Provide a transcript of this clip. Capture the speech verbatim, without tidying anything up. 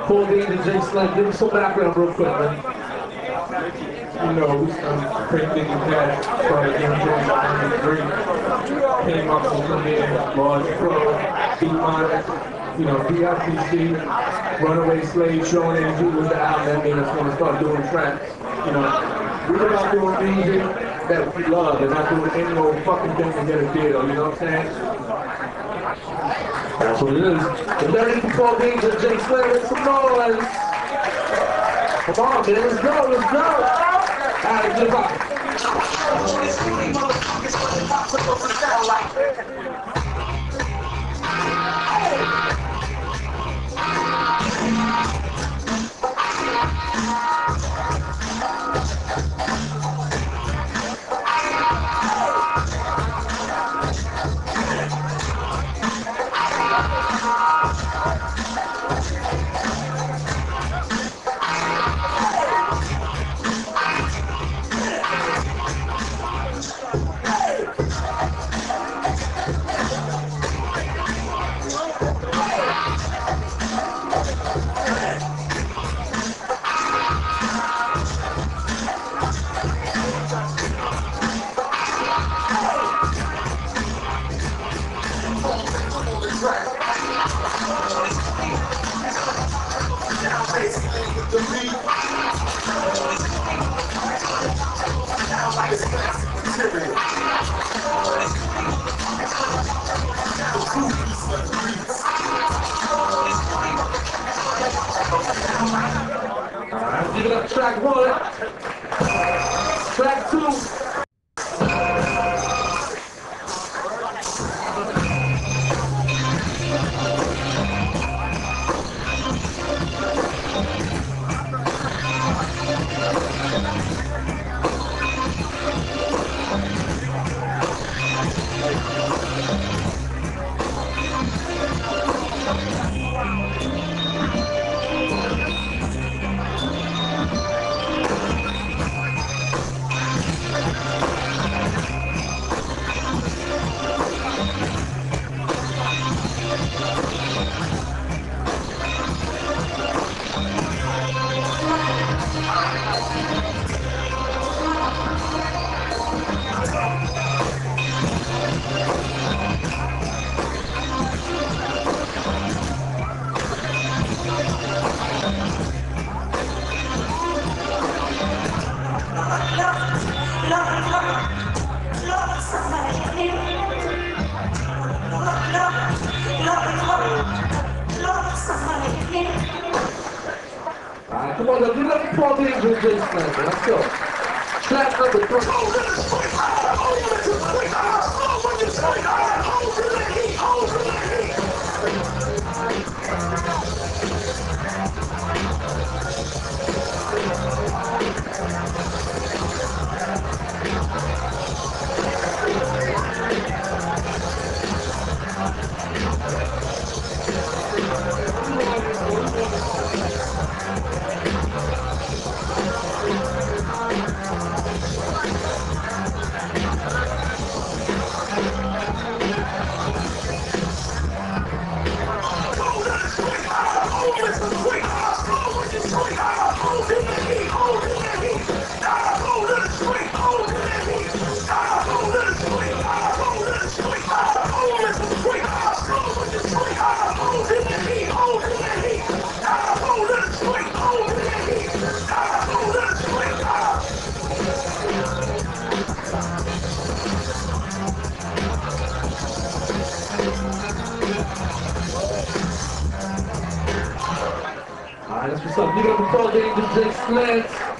Paul Danjer, Jay Slant, give me some background real quick, man. You know, we um, Craig Digging Cat started doing things ninety-three. Came up to come in, Large Pro, D-Minus, you know, D I P C, Runaway Slave, Showing Energy was the album that made us want to start doing tracks. You know, we're about doing music that we love and not doing any old fucking thing to get a deal, you know what I'm saying? That's what it is. The thirty Paul Danjer, Jay Slant, make some noise. Come on, man, let's go, let's go. All right, good luck. Alright, give it up, track one. Track two. Alright, come on, now give it up for Paul Danjer, Jay Slant. Let's go. Track number three. Alright, that's what's up. Big up to Paul Danjer, Jay Slant.